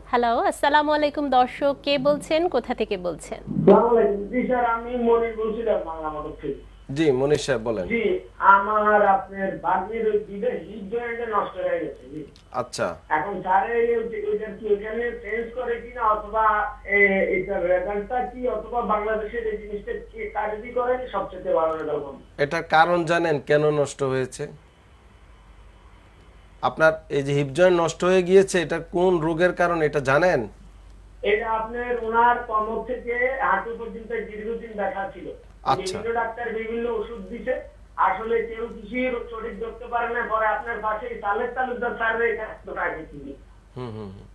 Hello, আসসালামু আলাইকুম দর্শক, কে বলছেন, কোথা থেকে বলছেন? সালাম আলাইকুম জি স্যার, আমি মনির বলছিলাম বাংলা মোটর থেকে। জি মনীষ সাহেব বলেন। জি, আমার আপনার বাগনির ওই দুইটা হিপ জয়েন্টে নষ্ট হয়ে গেছে জি। আচ্ছা এখন স্যার এটা কি এখানে চেঞ্জ করে কিনা, অথবা এটার রেজাল্টটা কি, অথবা বাংলাদেশের এই জিনিসটা কি কার্যকরী করে সবচেয়ে ভালো রেজাল্ট হবে। এটার কারণ জানেন কেন নষ্ট হয়েছে? আপনার এই যে হিপ জয়েন্ট নষ্ট হয়ে গিয়েছে, এটা কোন রোগের কারণ এটা জানেন? এটা আপনার ওনার কমর থেকে হাঁটু পর্যন্ত দীর্ঘদিন ব্যথা ছিল। আচ্ছা বিভিন্ন ডাক্তার বিভিন্ন ওষুধ দিছে, আসলে কেউ কিছুই সঠিক ধরতে পারে না। পরে আপনার পাশে তালের তালুকদার স্যারের এখানে হুম হুম হুম।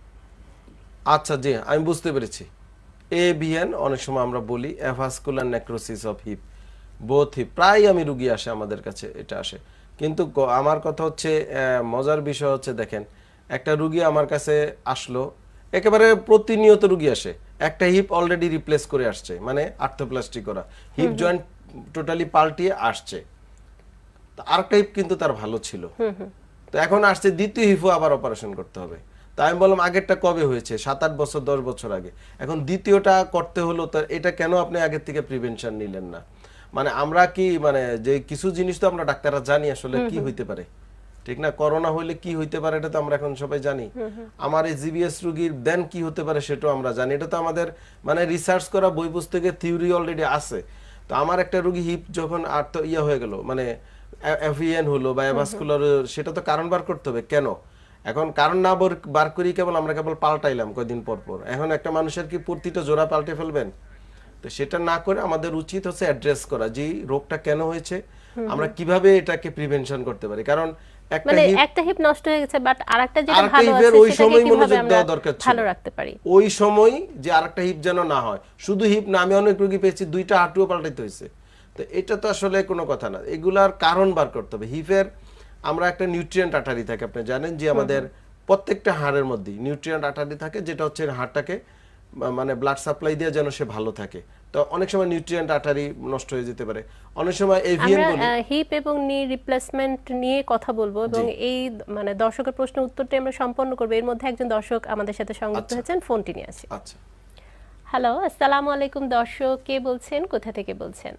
আচ্ছা জি আমি বুঝতে পেরেছি। এভিএন অনেক সময় আমরা বলি avascular necrosis of hip, both hip, প্রায় আমি রুগী আসে আমাদের কাছে, এটা আসে। কিন্তু আমার কথা হচ্ছে মজার বিষয় হচ্ছে দেখেন, একটা রুগী আমার কাছে আসলো, একেবারে প্রতিনিয়ত রুগী আসে, একটা হিপ অলরেডি রিপ্লেস করে আসছে, মানে আর্থোপ্লাস্টি করা হিপ জয়েন্ট টোটালি পাল্টিয়ে আসছে। আরেকটা হিপ কিন্তু তার ভালো ছিল, তো এখন আসছে দ্বিতীয় হিপও আবার অপারেশন করতে হবে। তাই আমি বললাম আগেরটা কবে হয়েছে, 7-8 বছর 10 বছর আগে, এখন দ্বিতীয়টা করতে হলো, তার এটা কেন আপনি আগের থেকে প্রিভেনশন নিলেন না? মানে আমরা কি মানে যে কিছু জিনিস তো আমরা ডাক্তাররা জানি আসলে কি হইতে পারে, ঠিক না? করোনা হইলে কি হইতে পারে এটা তো আমরা এখন সবাই জানি। আমার এই জিবিএস রোগীর দেন কি হতে পারে সেটাও আমরা জানি, এটা তো আমাদের মানে রিসার্চ করা বই পুস্তকে থিওরি অলরেডি আছে। তো আমার একটা রোগী হিপ যখন আর তো ইয়া হয়ে গেল, মানে এভিএন হলো বা অ্যাভাস্কুলার, সেটা তো কারণ বার করতে হবে কেন। এখন কারণ না বার করি কেবল আমরা কেবল পাল্টাইলাম কয়দিন পর পর। এখন একটা মানুষের কি প্রতিটা জোড়া পাল্টে ফেলবেন? তো সেটা না করে আমাদের উচিত হচ্ছে অ্যাড্রেস করা যে রোগটা কেন হয়েছে, আমরা কিভাবে এটাকে প্রিভেনশন করতে পারি। কারণ একটা মানে হিপ একটা হিপ নষ্ট হয়ে গেছে, বাট আরেকটা যেটা আরেকটা ভালো হিপের আছে ওই সেটাকে সময় কিভাবে মনোযোগ আমরা দেওয়া দরকার ছিল, ভালো রাখতে পারি? ওই সময় যে আরেকটা হিপ যেন না হয়। শুধু হিপ না, আমি অনেক রোগী পেয়েছি দুইটা হাঁটুও পাল্টাইতে হয়েছে। তো এটা তো আসলে কোনো কথা না, এগুলার কারণ বার করতে হবে। হিপের আমরা একটা নিউট্রিয়েন্ট আঠারি থাকে, আপনি জানেন যে আমাদের প্রত্যেকটা হাড়ের মধ্যে নিউট্রিয়েন্ট আঠারি থাকে, যেটা হচ্ছে হাড়টাকে মানে ব্লাড সাপ্লাই দিয়ে যেন সে ভালো থাকে। তো অনেক সময় নিউট্রিয়েন্ট আঠারি নষ্ট হয়ে যেতে পারে, অনেক সময় এভিএন আমরা বলি। হিপ এবং নি রিপ্লেসমেন্ট নিয়ে কথা বলবো, এবং জি এই মানে দর্শকের প্রশ্নের উত্তরটি আমরা সম্পন্ন করবো। এর মধ্যে একজন দর্শক আমাদের সাথে সংযুক্ত আচ্ছা হয়েছেন, ফোনটি নিয়ে আসি। আচ্ছা হ্যালো, আসসালামু আলাইকুম দর্শক, কে বলছেন, কোথা থেকে বলছেন?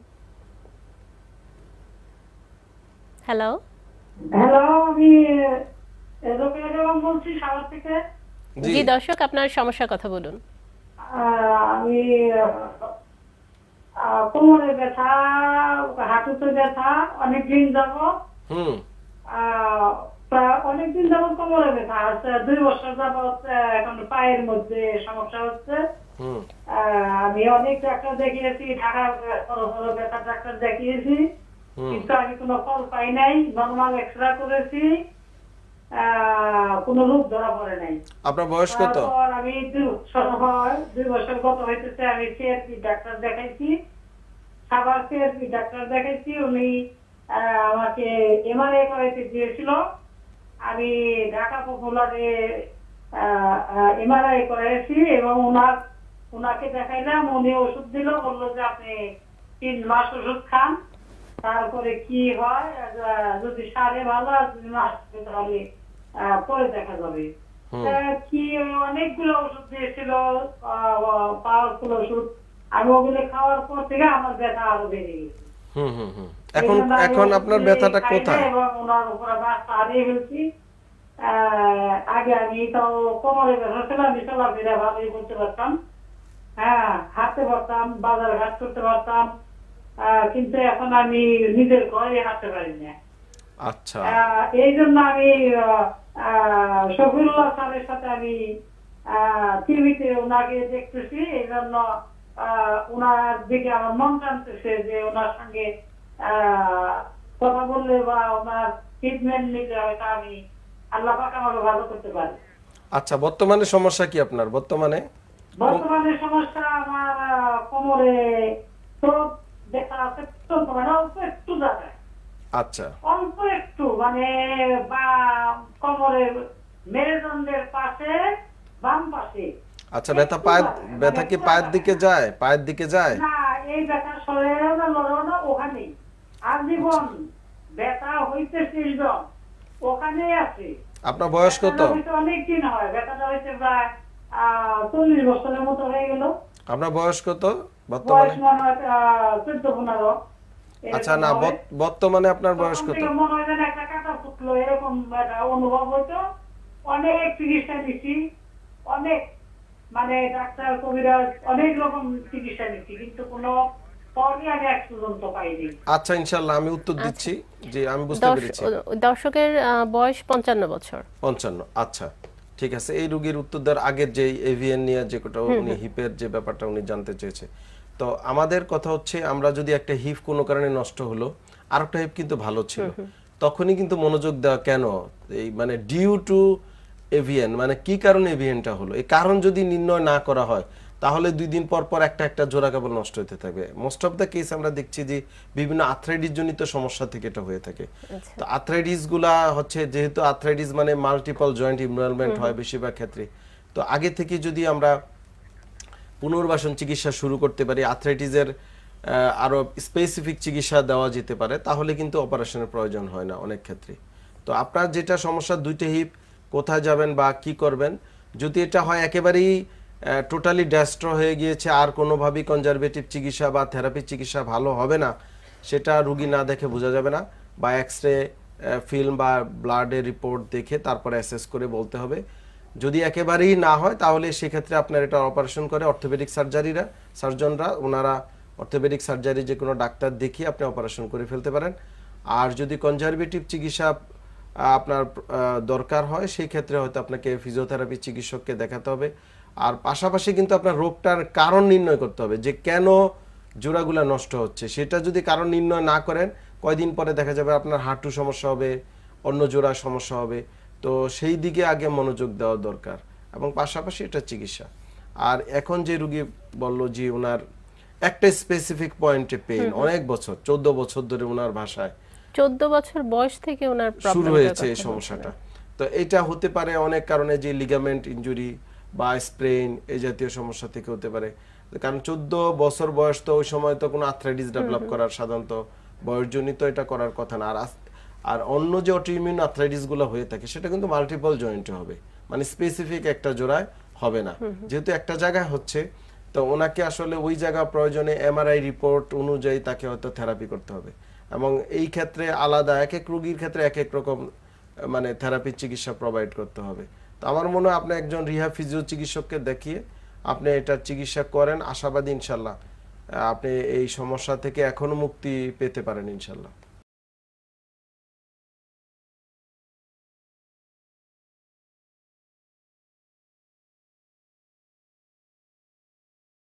হ্যালো। হ্যালো, আমি রোকেয়া বেগম বলছি সাভার থেকে। জি জি দর্শক, আপনার সমস্যার কথা বলুন। আমি কোমরে ব্যথা, হাঁটুতে ব্যথা অনেকদিন যাবত। হুম প্রায় অনেকদিন যাবত কোমরে ব্যথা হচ্ছে, 2 বছর যাবত। এখন পায়ের মধ্যে সমস্যা হচ্ছে। হুম আমি অনেক ডাক্তার দেখিয়েছি, ঢাকা বড় বড় ব্যথার ডাক্তার দেখিয়েছি, হুম। কিন্তু আমি কোনো ফল পাই নাই। নর্মাল এক্সরে করেছি, কোনো রোগ ধরা পড়ে নাই। আপনার বয়স কত? তারপর আমি 2 বছর গত হইতেছে, আমি সিআরপি ডাক্তার দেখাইছি, সাভার সিআরপি ডাক্তার দেখাইছি। উনি আমাকে এমআরআই করাইতে দিয়েছিল। আমি ঢাকা পপুলারে এমআরআই করাইছি এবং ওনাকে দেখাইলাম। উনি ওষুধ দিল, বললো যে আপনি 3 মাস ওষুধ খান, তারপরে কি হয়, যদি সারে ভালো, আর যদি না আসে তাহলে পরে দেখা যাবে। কি অনেকগুলো ওষুধ দিয়েছিল, পাওয়ারফুল ওষুধ। আমি ওগুলো খাওয়ার পর থেকে আমার ব্যথা আরো বেড়ে গেছে। হুম হুম হুম। এখন এখন আপনার ব্যথাটা কোথায়? এবং ওনার উপরে বাসটা হারিয়ে ফেলছি। আগে আমি তো কোমরে ব্যথা ছিল, আমি চলাফেরা ভালোই করতে পারতাম, হ্যাঁ হাঁটতে পারতাম, বাজার ঘাট করতে পারতাম, কিন্তু এখন আমি নিজের ঘরে হাঁটতে পারি না। আচ্ছা এই জন্য আমি শফিউল্লাহ স্যারের সাথে আমি টিভিতে ওনাকে দেখতেছি। এই জন্য ওনার দিকে আমার মন টানতেছে যে ওনার সঙ্গে কথা বললে বা ওনার ট্রিটমেন্ট নিলে হয়তো আমি আল্লাহ পাক আমাকে ভালো করতে পারি। আচ্ছা, বর্তমানে সমস্যা কি আপনার? বর্তমানে বর্তমানে সমস্যা আমার কোমরে তো দেখা আছে, তো মানে অল্প একটু জায়গায়, আচ্ছা অল্প একটু, মানে বা কোমরের মেরুদণ্ডের পাশে, বাম পাশে আচ্ছা, ব্যথা একটু পায়ের, জায়গায়, মানে ব্যথা কি পায়ের দিকে যায়? পায়ের দিকে যায়? না, এই ব্যথা শরীরেও না, লড়েও না, ওখানেই আজীবন ব্যথা হইতে শেষজন ওখানেই আছে। আপনার বয়স কত? ব্যথাটা হইতে অনেক দিন হয়, ব্যথাটা হইতে প্রায় 40 বছরের মতো হয়ে গেল। আপনার বয়স কত বয়স বর্তমানে? মনে হয় 14-15। আচ্ছা, না বর্তমানে আপনার বয়স কত? মনে হয় যেন একটা কাটা ফুটলো, এরকম একটা অনুভব হইতো। অনেক চিকিৎসা নিচ্ছি, অনেক মানে ডাক্তার কবিরাজ অনেক রকম চিকিৎসা নিচ্ছি, কিন্তু কোনো ফলই আমি এক পর্যন্ত পাইনি। আচ্ছা, ইনশাআল্লাহ আমি উত্তর দিচ্ছি। জি, আমি বুঝতে পেরেছি। দর্শকের বয়স 55 বছর। 55। আচ্ছা, ঠিক আছে। এই রোগীর উত্তর দেওয়ার আগের যে এভিএন নিয়ে যে কোটা উনি হিপের যে ব্যাপারটা উনি জানতে চেয়েছে, তো আমাদের কথা হচ্ছে আমরা যদি একটা হিপ কোনো কারণে নষ্ট হলো, আরেকটা হিপ কিন্তু ভালো ছিল, তখনই কিন্তু মনোযোগ দেওয়া কেন, এই মানে ডিউ টু এভিএন, মানে কি কারণে এভিএনটা হলো, এই কারণ যদি নির্ণয় না করা হয় তাহলে 2 দিন পর পর একটা জোড়া কেবল নষ্ট হতে থাকবে। মোস্ট অফ দ্য কেস আমরা দেখছি যে বিভিন্ন আর্থ্রাইটিস জনিত সমস্যা থেকে এটা হয়ে থাকে। তো আর্থ্রাইটিস গুলা হচ্ছে, যেহেতু আর্থ্রাইটিস মানে মাল্টিপল জয়েন্ট ইনভলভমেন্ট হয় বেশিরভাগ ক্ষেত্রে, তো আগে থেকে যদি আমরা পুনর্বাসন চিকিৎসা শুরু করতে পারি, আর্থ্রাইটিসের আরো স্পেসিফিক চিকিৎসা দেওয়া যেতে পারে, তাহলে কিন্তু অপারেশনের প্রয়োজন হয় না অনেক ক্ষেত্রে। তো আপনার যেটা সমস্যা, 2টা হিপ, কোথায় যাবেন বা কি করবেন, যদি এটা হয় একেবারেই টোটালি ড্যাস্ট্র হয়ে গিয়েছে, আর কোনোভাবেই কনজারভেটিভ চিকিৎসা বা থেরাপি চিকিৎসা ভালো হবে না, সেটা রুগী না দেখে বোঝা যাবে না, বা এক্সরে ফিল্ম বা ব্লাডের রিপোর্ট দেখে তারপরে অ্যাসেস করে বলতে হবে। যদি একেবারেই না হয় তাহলে সেক্ষেত্রে আপনার এটা অপারেশন করে অর্থোপেডিক সার্জনরা ওনারা অর্থোপেডিক সার্জারি যে কোনো ডাক্তার দেখিয়ে আপনি অপারেশন করে ফেলতে পারেন। আর যদি কনজারভেটিভ চিকিৎসা আপনার দরকার হয়, সেই ক্ষেত্রে হয়তো আপনাকে ফিজিওথেরাপি চিকিৎসককে দেখাতে হবে। আর পাশাপাশি কিন্তু আপনার রোগটার কারণ নির্ণয় করতে হবে, যে কেন জোড়াগুলা নষ্ট হচ্ছে। সেটা যদি কারণ নির্ণয় না করেন, কয়দিন পরে দেখা যাবে আপনার হাঁটু সমস্যা হবে, অন্য জোড়া সমস্যা হবে। তো সেই দিকে আগে মনোযোগ দেওয়া দরকার, এবং পাশাপাশি এটা চিকিৎসা। আর এখন যে রুগী বলল যে ওনার একটা স্পেসিফিক পয়েন্টে পেইন, অনেক বছর 14 বছর ধরে ওনার ভাষায় 14 বছর বয়স থেকে ওনার শুরু হয়েছে এই সমস্যাটা। তো এটা হতে পারে অনেক কারণে, যে লিগামেন্ট ইনজুরি বা স্প্রেন এই জাতীয় সমস্যা থেকে হতে পারে। কারণ 14 বছর বয়স, তো ওই সময় তো কোনো আর্থ্রাইটিস ডেভেলপ করার সাধারণত বয়সজনিত এটা করার কথা না। আর অন্য যে অটোইমিউন আর্থ্রাইটিস গুলো হয়ে থাকে সেটা কিন্তু মাল্টিপল জয়েন্টে হবে, মানে স্পেসিফিক একটা জোড়ায় হবে না। যেহেতু একটা জায়গায় হচ্ছে, তো ওনাকে আসলে ওই জায়গা প্রয়োজনে এমআরআই রিপোর্ট অনুযায়ী তাকে হয়তো থেরাপি করতে হবে, এবং এই ক্ষেত্রে আলাদা এক এক রোগীর ক্ষেত্রে এক এক রকম মানে থেরাপি চিকিৎসা প্রোভাইড করতে হবে। তো আমার মনে হয় আপনি একজন রিহ্যাব ফিজিও চিকিৎসককে দেখিয়ে আপনি এটার চিকিৎসা করেন, আশাবাদী ইনশাল্লাহ আপনি এই সমস্যা থেকে এখনো মুক্তি পেতে পারেন ইনশাল্লাহ।